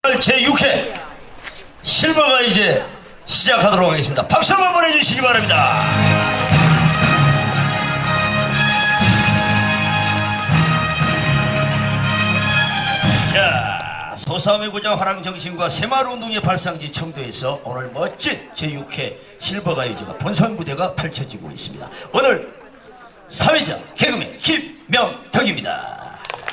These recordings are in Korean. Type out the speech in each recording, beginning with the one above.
제6회 실버가 이제 시작하도록 하겠습니다. 박수 한번 보내주시기 바랍니다. 자, 소싸움의 고장 화랑정신과 새마을운동의 발상지 청도에서 오늘 멋진 제6회 실버가요제가 본선 무대가 펼쳐지고 있습니다. 오늘 사회자 개그맨 김명덕입니다.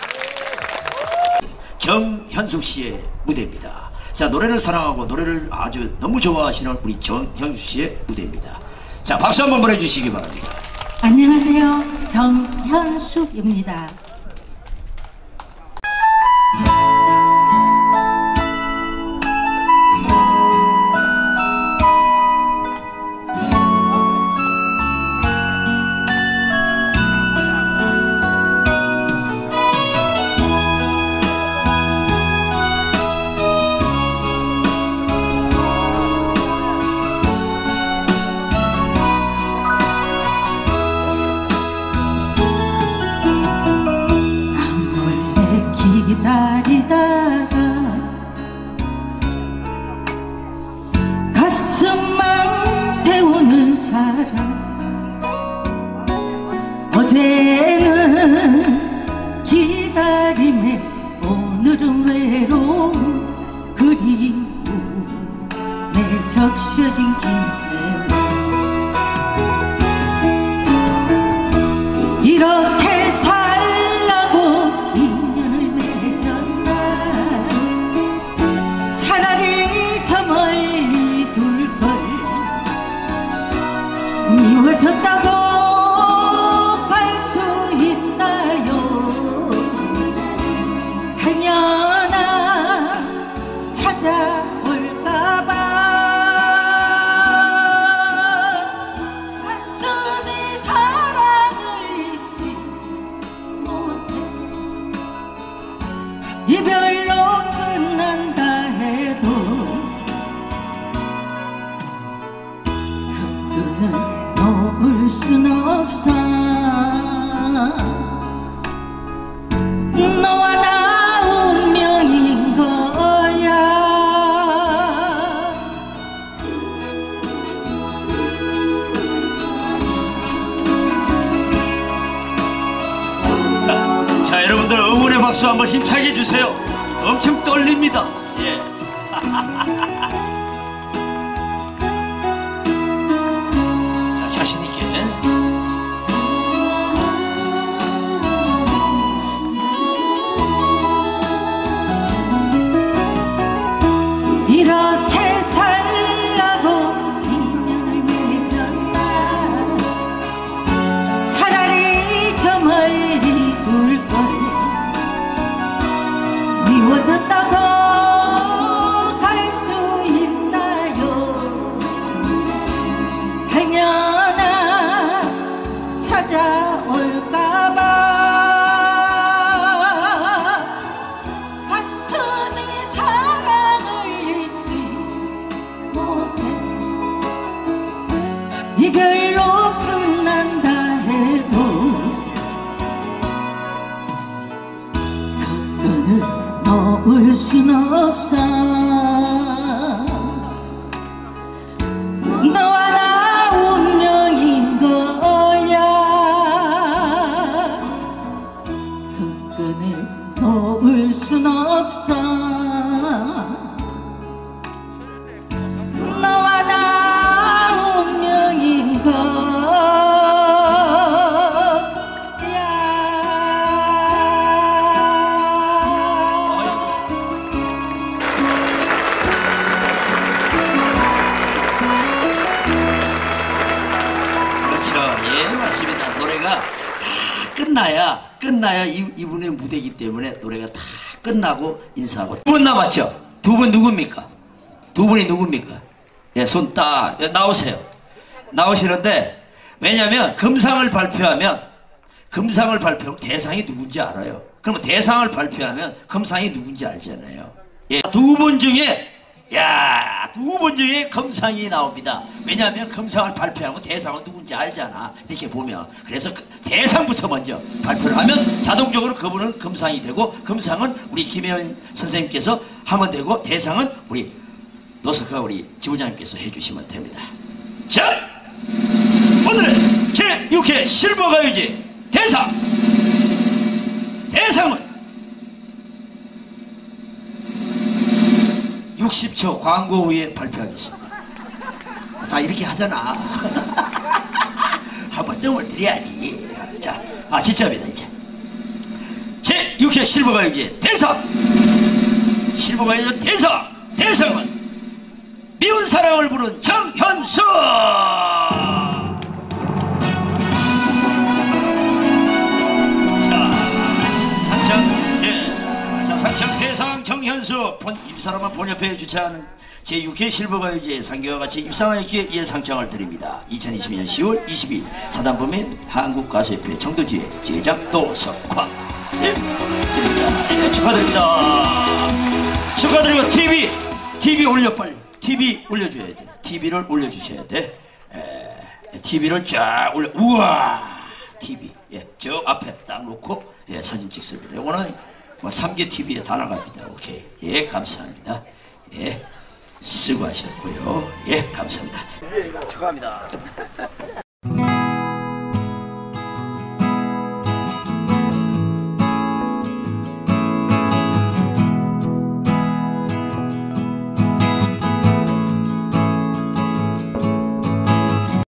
정현숙 씨의 무대입니다. 자, 노래를 사랑하고 노래를 아주 너무 좋아하시는 우리 정현숙 씨의 무대입니다. 자, 박수 한번 보내주시기 바랍니다. 안녕하세요, 정현숙입니다. 기다리다가 가슴만 태우는 사람, 어제는 기다림에 오늘은 외로움, 그리움에 적셔진 긴 세월. 이렇게 살라고 인연을 맺었나. 차라리 저 멀리 둘걸. 미워졌다고 갈 수 있나요? 행여나 찾아올까봐 가슴이 사랑을 잊지 못해. 이별로 끝난다 해도 그 끈을 놓을 순 없어. 너와 나 운명인 거야. 자, 여러분들 응원의 박수 한번 힘차게 해주세요. 엄청 떨립니다. 예. 자, 자신있게. 이렇게 살라고 인연을 맺었나. 차라리 저 멀리 둘걸. 미워졌다고 갈 수 있나요? 행여나 찾아올까봐 가슴이 사랑을 잊지 못해. 이별로 끝난다 해도 그 끈을 놓을 순 없어. 너와 나 운명인 거야. 그 끈을 놓을 순 없어. 너와 나 운명인 그렇죠. 예, 맞습니다. 노래가 다 끝나야 이분의 무대이기 때문에 노래가 다 끝나고 인사하고. 두 분 남았죠? 두 분 누굽니까? 두 분이 누굽니까? 예, 손 딱 나오세요. 나오시는데, 왜냐면 금상을 발표하면 대상이 누군지 알아요. 그러면 대상을 발표하면 금상이 누군지 알잖아요. 예, 두 분 중에 금상이 나옵니다. 왜냐하면 금상을 발표하면 대상은 누군지 알잖아. 이렇게 보면. 그래서 대상부터 먼저 발표를 하면 자동적으로 그분은 금상이 되고, 금상은 우리 김혜연 선생님께서 하면 되고 대상은 우리 노석하 우리 지부장님께서 해주시면 됩니다. 자, 오늘의 제6회 실버가요제 대상은 60초 광고 후에 발표하겠습니다. 다 이렇게 하잖아. 한번 뜸을 들여야지. 자, 진짜입니다. 이제 제6회 실버가요제 실버가요제 대상은 미운 사랑을 부른 정현수. 상장 대상 정현수. 이 사람은 본협회에 주최하는 제6회 실버가요제 상계와 같이 입상하였기에 이에 상장을 드립니다. 2022년 10월 22일 사단법인 한국가수협회 정도지회 제작 노석화. 예, 드립니다. 예, 축하드리고 TV 올려 빨리. TV 올려줘야 돼. TV를 올려주셔야 돼. TV를 쫙 올려. 우와, TV. 예, 저 앞에 딱 놓고 사진 찍습니다. 이거는 3개 TV에 다 나갑니다. 오케이. 예, 감사합니다. 예, 수고하셨고요. 예, 감사합니다. 축하합니다.